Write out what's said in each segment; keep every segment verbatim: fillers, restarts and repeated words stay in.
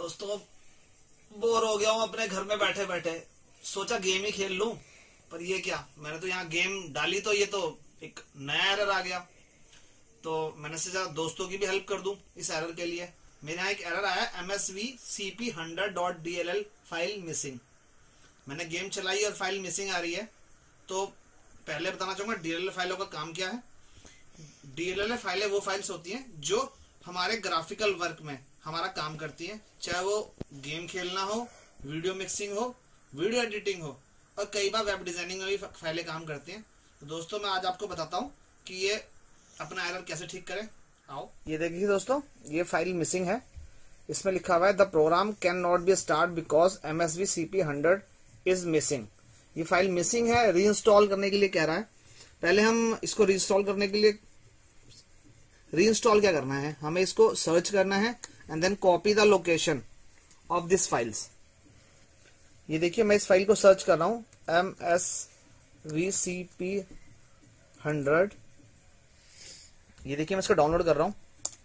दोस्तों बोर हो गया हूँ अपने घर में बैठे बैठे, सोचा गेम ही खेल लूं। पर ये क्या, मैंने तो यहाँ गेम डाली तो ये तो एक नया एरर आ गया। तो मैंने सोचा दोस्तों की भी हेल्प कर दूं इस एरर के लिए। मेरे यहाँ एक एरर आया M S V C P hundred dot D L L file missing. मैंने गेम चलाई और फाइल मिसिंग आ रही है। तो पहले बताना चाहूंगा डी एल एल फाइलों का काम क्या है। डी एल एल फाइलें वो फाइल्स होती हैं जो हमारे ग्राफिकल वर्क में हमारा काम करती हैं, चाहे वो गेम खेलना हो, वीडियो मिक्सिंग हो, वीडियो एडिटिंग हो, और कई बार वेब डिजाइनिंग में भी फाइलें काम करती हैं। तो दोस्तों मैं आज आपको बताता हूँ कि ये अपना एरर कैसे ठीक करें। आओ, ये देखिए दोस्तों, ये फाइल मिसिंग है। इसमें लिखा हुआ है the program can not be start because M S V C P hundred is missing. ये फाइल मिसिंग है, रीइंस्टॉल करने के लिए कह रहा है। पहले हम इसको रीइंस्टॉल करने के लिए रीइंस्टॉल क्या करना है, हमें इसको सर्च करना है and then copy the location of this files. ये देखिए मैं इस फाइल को सर्च कर रहा हूं M S V C P hundred. ये देखिए मैं इसको डाउनलोड कर रहा हूं।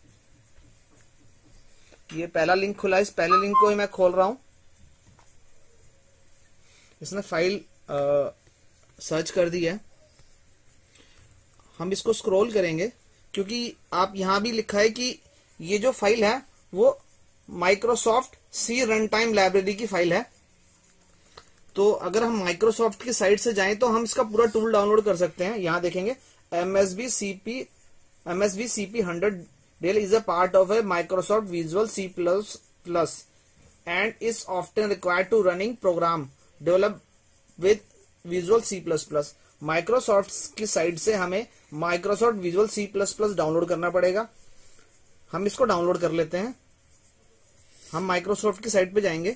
ये पहला लिंक खुला है, इस पहले लिंक को ही मैं खोल रहा हूं। इसने फाइल आ, सर्च कर दी है। हम इसको स्क्रॉल करेंगे क्योंकि आप यहां भी लिखा है कि ये जो फाइल है वो Microsoft C run time library की फाइल है। तो अगर हम माइक्रोसॉफ्ट की साइट से जाएं तो हम इसका पूरा टूल डाउनलोड कर सकते हैं। यहां देखेंगे M S V C P M S V C P hundred DLL is a part of a Microsoft visual C plus plus and is often required to running program develop with visual C plus plus. Microsoft की site से हमें Microsoft visual C plus plus download करना पड़ेगा। हम इसको download कर लेते हैं। हम माइक्रोसॉफ्ट की साइट पे जाएंगे।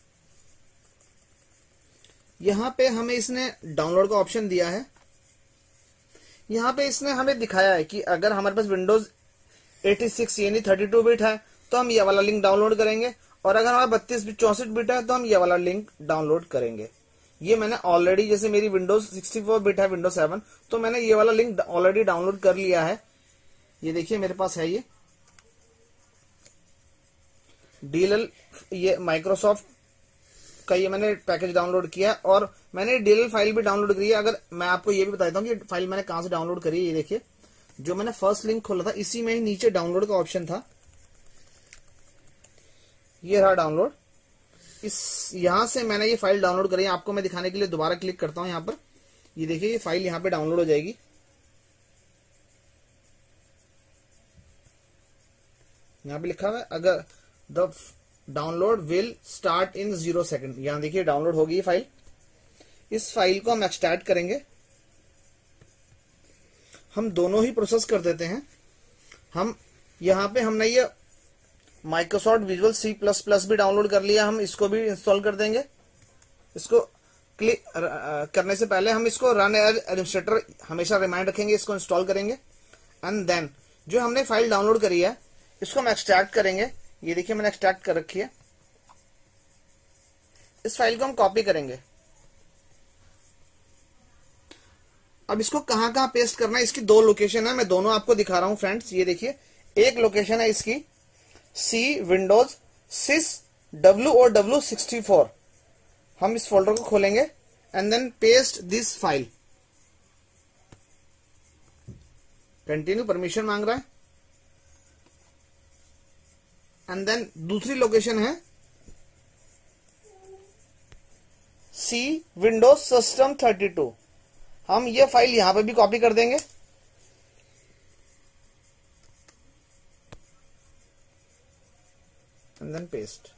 यहां पे हमें इसने डाउनलोड का ऑप्शन दिया है। यहां पे इसने हमें दिखाया है कि अगर हमारे पास विंडोज छियासी यानी बत्तीस बिट है तो हम ये वाला लिंक डाउनलोड करेंगे, और अगर हमारा बत्तीस बिट चौसठ बिट है तो हम ये वाला लिंक डाउनलोड करेंगे। ये मैंने ऑलरेडी, जैसे मेरी विंडोज चौंसठ बिट है, विंडोज सेवन, तो मैंने ये वाला लिंक ऑलरेडी डाउनलोड कर लिया है। ये देखिए मेरे पास है ये डी एल एल, ये माइक्रोसॉफ्ट का ये मैंने पैकेज डाउनलोड किया है, और मैंने डी एल एल फाइल भी डाउनलोड करी है। अगर मैं आपको ये भी बता देता हूँ कि फाइल मैंने कहां से डाउनलोड करी है। ये देखिए जो मैंने फर्स्ट लिंक खोला था इसी में ही नीचे डाउनलोड का ऑप्शन था। ये रहा डाउनलोड। इस यहां से मैंने ये फाइल डाउनलोड करी है। आपको मैं दिखाने के लिए दोबारा क्लिक करता हूं यहाँ पर। ये देखिए ये फाइल यहाँ पे डाउनलोड हो जाएगी। यहाँ पे लिखा हुआ है अगर the download will start in zero second. यहां देखिए डाउनलोड होगी ये फाइल। इस फाइल को हम एक्सट्रैक्ट करेंगे। हम दोनों ही प्रोसेस कर देते हैं। हम यहां पे हमने ये Microsoft visual C plus plus भी डाउनलोड कर लिया, हम इसको भी इंस्टॉल कर देंगे। इसको क्लिक करने से पहले हम इसको रन एज एडमिनिस्ट्रेटर हमेशा रिमाइंड रखेंगे, इसको इंस्टॉल करेंगे। एंड देन जो हमने फाइल डाउनलोड करी है इसको हम एक्सट्रैक्ट करेंगे। ये देखिए मैंने एक्सट्रैक्ट कर रखी है। इस फाइल को हम कॉपी करेंगे। अब इसको कहां कहां पेस्ट करना है, इसकी दो लोकेशन है, मैं दोनों आपको दिखा रहा हूं फ्रेंड्स। ये देखिए एक लोकेशन है इसकी सी विंडोज सिस डब्ल्यू और डब्ल्यू सिक्सटी फोर। हम इस फोल्डर को खोलेंगे and then paste this file. Continue permission मांग रहा है। एंड देन दूसरी लोकेशन है C windows system thirty two. हम ये फाइल यहां पे भी कॉपी कर देंगे। And then paste.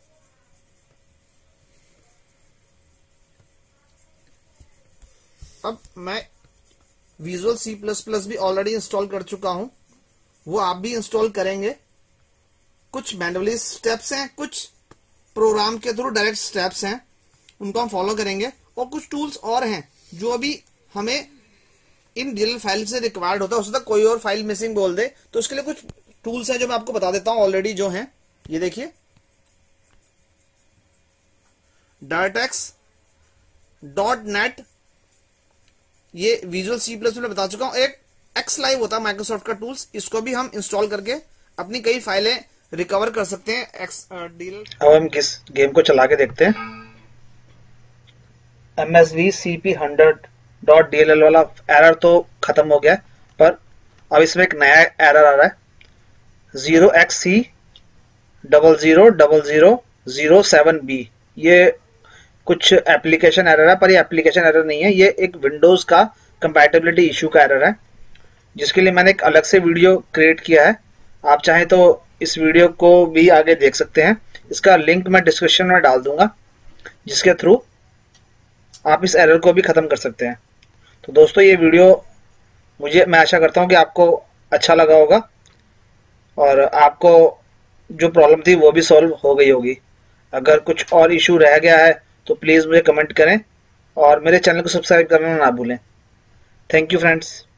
अब मैं विजुअल सी प्लस प्लस भी ऑलरेडी इंस्टॉल कर चुका हूं, वो आप भी इंस्टॉल करेंगे। कुछ मैन्युअली स्टेप्स हैं, कुछ प्रोग्राम के थ्रू डायरेक्ट स्टेप्स हैं, उनको हम फॉलो करेंगे। और कुछ टूल्स और हैं जो अभी हमें इन डी एल एल फाइल से रिक्वायर्ड होता है। हो सकता है कोई और फाइल मिसिंग बोल दे, तो उसके लिए कुछ टूल्स हैं जो मैं आपको बता देता हूं ऑलरेडी जो हैं। ये देखिए डायटेक्स डॉट नेट, ये विजुअल सी प्लस में बता चुका हूं। एक एक्स लाइव होता है माइक्रोसॉफ्ट का टूल्स, इसको भी हम इंस्टॉल करके अपनी कई फाइलें रिकवर कर सकते हैं एक्स डील। अब हम किस गेम को चला के देखते हैं। M S V C P hundred dot D L L वाला एरर तो खत्म हो गया है, पर अब इसमें एक नया एरर आ रहा है, zero X C double zero double zero zero seven B. ये कुछ एप्लीकेशन एरर है, पर ये एप्लीकेशन एरर नहीं है, ये एक विंडोज का कंपैटिबिलिटी इशू का एरर है, जिसके लिए मैंने एक अलग से वीडियो क्रिएट किया है। आप चाहें तो इस वीडियो को भी आगे देख सकते हैं, इसका लिंक मैं डिस्क्रिप्शन में डाल दूंगा, जिसके थ्रू आप इस एरर को भी खत्म कर सकते हैं। तो दोस्तों, ये वीडियो मुझे मैं आशा करता हूँ कि आपको अच्छा लगा होगा और आपको जो प्रॉब्लम थी वो भी सॉल्व हो गई होगी। अगर कुछ और इशू रह गया है तो प्लीज़ मुझे कमेंट करें और मेरे चैनल को सब्सक्राइब करना ना भूलें। Thank you friends.